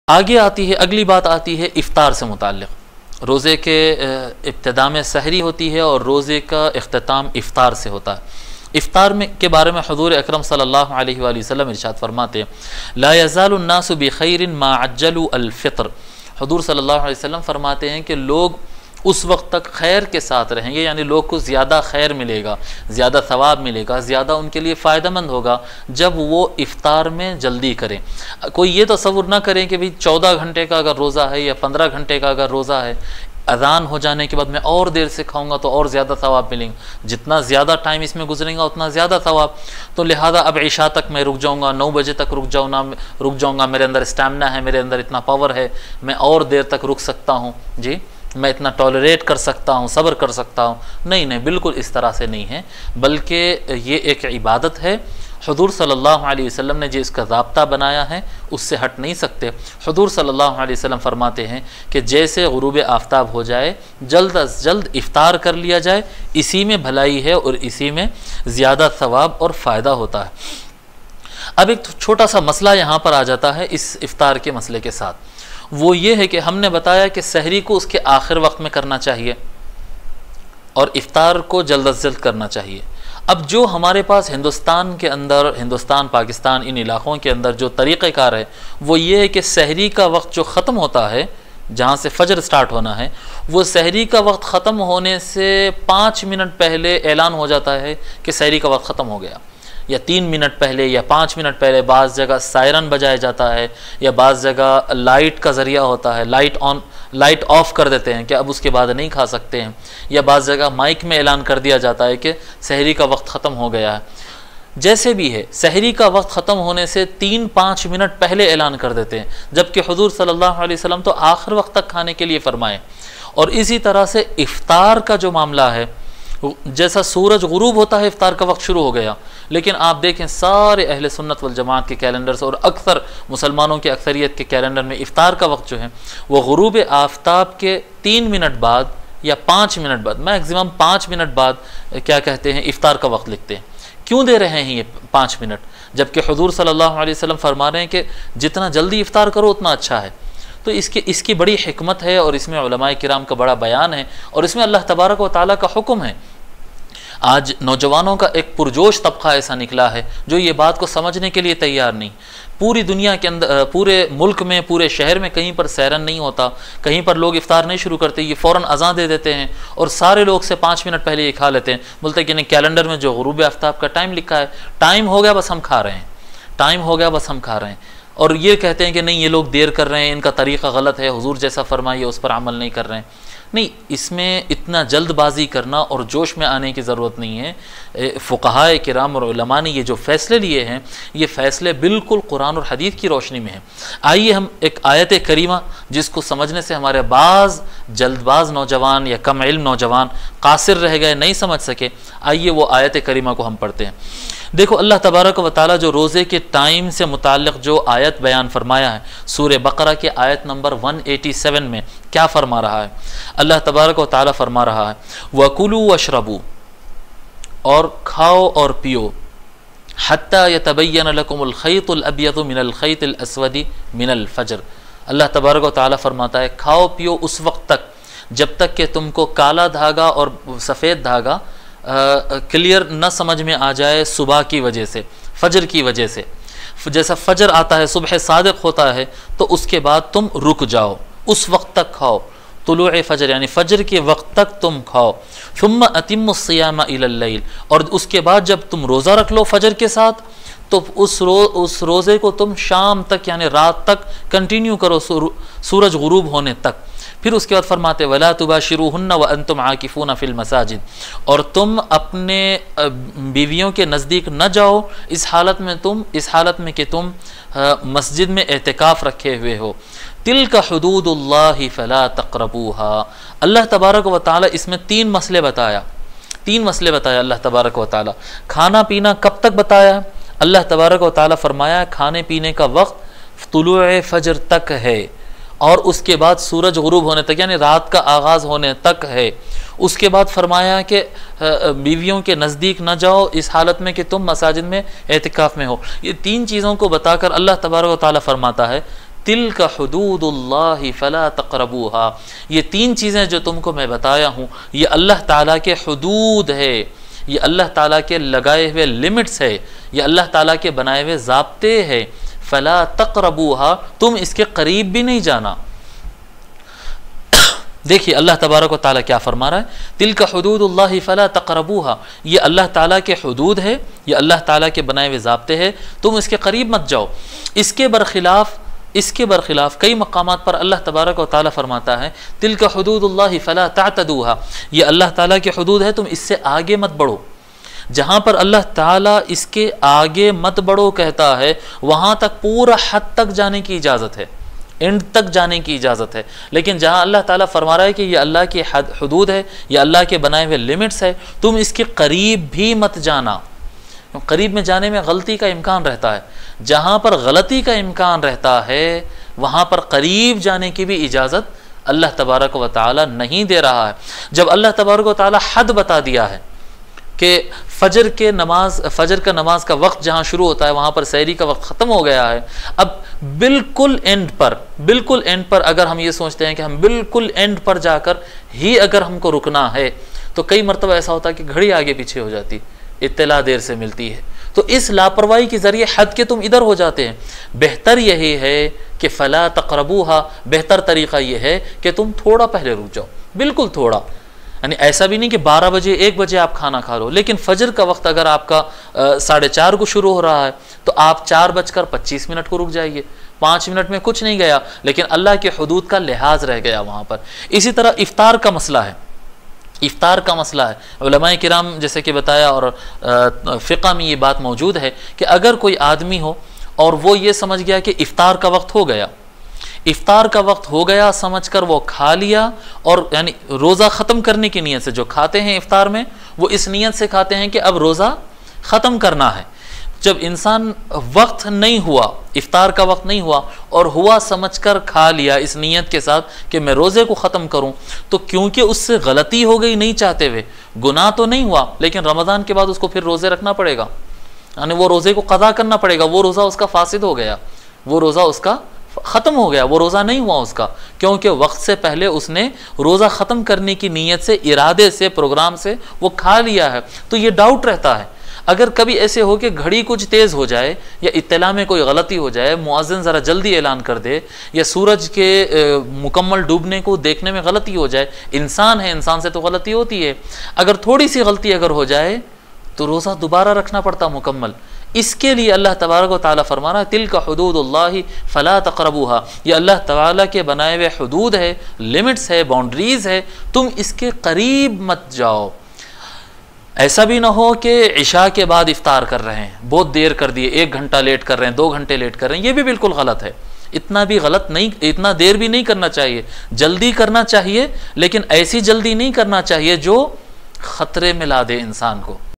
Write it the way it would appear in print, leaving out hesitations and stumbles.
आगे आती है, अगली बात आती है इफ्तार से मुताल्लिक़। रोज़े के इब्तिदा में सहरी होती है और रोज़े का इख्तिताम इफ्तार से होता है। इफ्तार में के बारे में हुज़ूर अकरम सल्लल्लाहु अलैहि वसल्लम इरशाद फरमाते हैं, ला यज़ालु अन्नासु बिखैरिन मा अज्जलु अल फ़ित्र। हुज़ूर सल्लल्लाहु अलैहि वसल्लम फरमाते हैं कि लोग उस वक्त तक खैर के साथ रहेंगे, यानी लोग को ज़्यादा खैर मिलेगा, ज़्यादा सवाब मिलेगा, ज़्यादा उनके लिए फ़ायदेमंद होगा जब वो इफ़्तार में जल्दी करें। कोई ये तसव्वुर ना करें कि भाई 14 घंटे का अगर रोज़ा है या 15 घंटे का अगर रोज़ा है, अज़ान हो जाने के बाद मैं और देर से खाऊंगा तो और ज़्यादा सवाब मिलेंगे, जितना ज़्यादा टाइम इसमें गुजरेगा उतना ज़्यादा सवाब, तो लिहाजा अब इशा तक मैं रुक जाऊंगा, 9 बजे तक रुक जाऊंगा, मेरे अंदर स्टैमिना है, मेरे अंदर इतना पावर है, मैं और देर तक रुक सकता हूँ, जी मैं इतना टॉलरेट कर सकता हूँ, सब्र कर सकता हूँ। नहीं नहीं, बिल्कुल इस तरह से नहीं है, बल्कि ये एक इबादत है। हुज़ूर सल्लल्लाहु अलैहि वसल्लम ने जो इसका ज़ाब्ता बनाया है उससे हट नहीं सकते। हुज़ूर सल्लल्लाहु अलैहि वसल्लम फरमाते हैं कि जैसे गुरूब आफ्ताब हो जाए जल्द अज जल्द इफ़्तार कर लिया जाए, इसी में भलाई है और इसी में ज़्यादा सवाब और फ़ायदा होता है। अब एक छोटा सा मसला यहाँ पर आ जाता है इस इफ़्तार के मसले के साथ, वो ये है कि हमने बताया कि सहरी को उसके आखिर वक्त में करना चाहिए और इफ़्तार को जल्द अज जल्द करना चाहिए। अब जो हमारे पास हिंदुस्तान के अंदर, हिंदुस्तान पाकिस्तान इन इलाक़ों के अंदर जो तरीक़ेकार है वो ये है कि सहरी का वक्त जो ख़त्म होता है, जहाँ से फ़जर स्टार्ट होना है, वो सहरी का वक्त ख़त्म होने से 5 मिनट पहले ऐलान हो जाता है कि सहरी का वक्त ख़त्म हो गया, या 3 मिनट पहले या 5 मिनट पहले। बाज़ जगह सायरन बजाया जाता है या बाज़ जगह लाइट का ज़रिया होता है, लाइट ऑफ कर देते हैं कि अब उसके बाद नहीं खा सकते हैं, या बाज़ जगह माइक में ऐलान कर दिया जाता है कि सहरी का वक्त ख़त्म हो गया है। जैसे भी है, सहरी का वक्त ख़त्म होने से 3-5 मिनट पहले ऐलान कर देते हैं, जबकि हुज़ूर सल्लल्लाहु अलैहि वसल्लम तो आखिर वक्त तक खाने के लिए फ़रमाए। और इसी तरह से इफ़्तार का जो मामला है, जैसा सूरज गुरूब होता है इफ़्तार का वक्त शुरू हो गया, लेकिन आप देखें सारे अहले सुन्नत वल जमात के कैलेंडर्स और अक्सर मुसलमानों के अक्सरियत के कैलेंडर में इफ़्तार का वक्त जो है वो गुरूब आफ्ताब के 3 मिनट बाद या 5 मिनट बाद, मैक्सिमम 5 मिनट बाद क्या कहते हैं इफ़्तार का वक्त लिखते हैं। क्यों दे रहे हैं ये 5 मिनट, जबकि हुज़ूर सल्लल्लाहु अलैहि वसल्लम फरमा रहे हैं कि जितना जल्दी इफ़्तार करो उतना अच्छा है। तो इसकी बड़ी हिकमत है और इसमें उलमाए किराम का बड़ा बयान है और इसमें अल्लाह तबारक व तआला का हुक्म है। आज नौजवानों का एक पुरजोश तबका ऐसा निकला है जो ये बात को समझने के लिए तैयार नहीं। पूरी दुनिया के अंदर, पूरे मुल्क में, पूरे शहर में कहीं पर सैरन नहीं होता, कहीं पर लोग इफ्तार नहीं शुरू करते, ये फ़ौरन अज़ान दे देते हैं और सारे लोग से 5 मिनट पहले ये खा लेते हैं। बोलते हैं कि नहीं, कैलेंडर में जो गुरूब आफ्ताब का टाइम लिखा है, टाइम हो गया बस हम खा रहे हैं, टाइम हो गया बस हम खा रहे हैं। और ये कहते हैं कि नहीं, ये लोग देर कर रहे हैं, इनका तरीक़ा गलत है, हुज़ूर जैसा फरमाइए उस पर अमल नहीं कर रहे हैं। नहीं, इसमें इतना जल्दबाजी करना और जोश में आने की ज़रूरत नहीं है। फ़ुक़हाए किराम और उलमा ने ये जो फ़ैसले लिए हैं, ये फ़ैसले बिल्कुल कुरान और हदीस की रोशनी में हैं। आइए हम एक आयत करीमा जिसको समझने से हमारे बाज़ जल्दबाज नौजवान या कम इल्म नौजवान कासिर रह गए, नहीं समझ सके, आइए वो आयत करीमा को हम पढ़ते हैं। देखो, अल्लाह तबारक व तआला जो रोज़े के टाइम से मुताल्लिक़ जो आयत बयान फरमाया है सूरह बकरा के आयत नंबर 187 में क्या फरमा रहा है? अल्लाह तबारक व तआला फरमा रहा है, वकुलू वशरबू, और खाओ और पियो, हत्ता यतबय्यन लकुमुल खैतुल अब्यदु मिनल खैतिल अस्वदी मिनल फज्र। अल्लाह तबारक व तआला फरमाता है, खाओ पियो उस वक्त तक जब तक कि तुमको काला धागा और सफ़ेद धागा क्लियर न समझ में आ जाए सुबह की वजह से, फजर की वजह से। जैसा फजर आता है, सुबह सादिक होता है, तो उसके बाद तुम रुक जाओ, उस वक्त तक खाओ। तुलूए फजर यानी फजर के वक्त तक तुम खाओ। सुम्मा अतिम्मुस्सियाम इलल लैल, और उसके बाद जब तुम रोज़ा रख लो फजर के साथ, तो उस रोज़े को तुम शाम तक यानी रात तक कंटिन्यू करो, सूरज गुरूब होने तक। फिर उसके बाद फरमाते, वला तुबाशिरूहुन्ना व अंतुम आकिफून फिल मसाजिद, और तुम अपने बीवियों के नज़दीक न जाओ इस हालत में कि तुम मस्जिद में एतिकाफ़ रखे हुए हो। तिल्का हुदूदुल्लाहि फला तक़रबूहा। अल्लाह तबारक व तआला इसमें 3 मसले बताया अल्लाह तबारक व तआला। खाना पीना कब तक बताया? अल्लाह तबारक व तआला फरमाया खाने पीने का वक्त तुलूए फजर तक है और उसके बाद सूरज गुरूब होने तक यानी रात का आगाज़ होने तक है। उसके बाद फरमाया कि बीवियों के नज़दीक न जाओ इस हालत में कि तुम मसाजिद में एतिकाफ़ में हो। ये 3 चीज़ों को बताकर अल्लाह तबारक व तआला फरमाता है तिल्का हुदूदुल्लाहि फला तक़रबूहा, ये 3 चीज़ें जो तुमको मैं बताया हूँ ये अल्लाह ताला के हुदूद है, ये अल्लाह ताला के लगाए हुए लिमिट्स है, ये अल्लाह ताला के बनाए हुए ज़ाब्ते है। फला तक़रबूहा, तुम इसके करीब भी नहीं जाना। देखिए अल्लाह तबारक व तआला क्या फरमा रहा है, तिल्का हुदूदुल्लाहि फला तक़रबूहा, ये अल्लाह ताला के हुदूद है, ये अल्लाह ताला के बनाए हुए ज़ाब्ते हैं, तुम इसके करीब मत जाओ। इसके बरखिलाफ़ कई मकामात पर अल्लाह तबारक व तआला फरमाता है तिल्का हुदूदुल्लाहि फला तअतदूहा, ये अल्लाह ताला के हुदूद है, तुम इससे आगे मत बढ़ो। जहाँ पर अल्लाह ताला इसके आगे मत बढ़ो कहता है वहाँ तक पूरा हद तक जाने की इजाज़त है, एंड तक जाने की इजाज़त है। लेकिन जहाँ अल्लाह ताला फरमा रहा है कि ये अल्लाह की हुदूद है, ये अल्लाह के बनाए हुए लिमिट्स है, तुम इसके करीब भी मत जाना। करीब में जाने में गलती का इम्कान रहता है, जहाँ पर गलती का इम्कान रहता है वहाँ पर करीब जाने की भी इजाज़त अल्लाह तबारक व तआला नहीं दे रहा है। जब अल्लाह तबारक व तआला हद बता दिया है कि फजर का नमाज का वक्त जहाँ शुरू होता है वहाँ पर सहरी का वक्त ख़त्म हो गया है, अब बिल्कुल एंड पर अगर हम ये सोचते हैं कि हम बिल्कुल एंड पर जाकर ही अगर हमको रुकना है तो कई मरतबा ऐसा होता है कि घड़ी आगे पीछे हो जाती, इत्तला देर से मिलती है, तो इस लापरवाही के ज़रिए हद के तुम इधर हो जाते हैं। बेहतर यही है कि फ़ला तक़रबूहा, बेहतर तरीक़ा यह है कि तुम थोड़ा पहले रुक जाओ, बिल्कुल थोड़ा, यानी ऐसा भी नहीं कि 12 बजे 1 बजे आप खाना खा लो, लेकिन फजर का वक्त अगर आपका 4:30 को शुरू हो रहा है तो आप 4:25 को रुक जाइए। 5 मिनट में कुछ नहीं गया, लेकिन अल्लाह के हुदूद का लिहाज रह गया वहाँ पर। इसी तरह इफ्तार का मसला है, उलमाए किराम जैसे कि बताया और फ़िक़्ह में ये बात मौजूद है कि अगर कोई आदमी हो और वो ये समझ गया कि इफ्तार का वक्त हो गया, समझकर वो खा लिया, और यानी रोज़ा ख़त्म करने की नीयत से जो खाते हैं इफ्तार में वो इस नीयत से खाते हैं कि अब रोज़ा ख़त्म करना है। जब इंसान वक्त नहीं हुआ, इफ्तार का वक्त नहीं हुआ और हुआ समझकर खा लिया इस नीयत के साथ कि मैं रोज़े को ख़त्म करूं, तो क्योंकि उससे गलती हो गई नहीं चाहते हुए, गुनाह तो नहीं हुआ, लेकिन रमज़ान के बाद उसको फिर रोज़े रखना पड़ेगा, यानी वो रोज़े को क़ज़ा करना पड़ेगा। वो रोज़ा उसका फासिद हो गया, वो रोज़ा उसका ख़त्म हो गया, वो रोज़ा नहीं हुआ उसका, क्योंकि वक्त से पहले उसने रोज़ा ख़त्म करने की नीयत से, इरादे से, प्रोग्राम से वो खा लिया है। तो ये डाउट रहता है, अगर कभी ऐसे हो कि घड़ी कुछ तेज़ हो जाए या इत्तला में कोई गलती हो जाए, मुअज़्ज़िन ज़रा जल्दी ऐलान कर दे, या सूरज के मुकम्मल डूबने को देखने में गलती हो जाए, इंसान है, इंसान से तो गलती होती है, अगर थोड़ी सी गलती अगर हो जाए तो रोज़ा दोबारा रखना पड़ता मुकम्मल। इसके लिए अल्लाह तबारक व तआला फरमा रहा है तिल्का हुदूदुल्लाहि फला तक़रबूहा, ये अल्लाह ताला के बनाए हुए हुदूद है, लिमिट्स है, बाउंड्रीज़ है, तुम इसके करीब मत जाओ। ऐसा भी ना हो कि इशा के बाद इफ्तार कर रहे हैं, बहुत देर कर दिए, 1 घंटा लेट कर रहे हैं, 2 घंटे लेट कर रहे हैं, ये भी बिल्कुल गलत है। इतना भी गलत नहीं, इतना देर भी नहीं करना चाहिए, जल्दी करना चाहिए, लेकिन ऐसी जल्दी नहीं करना चाहिए जो ख़तरे में ला दे इंसान को।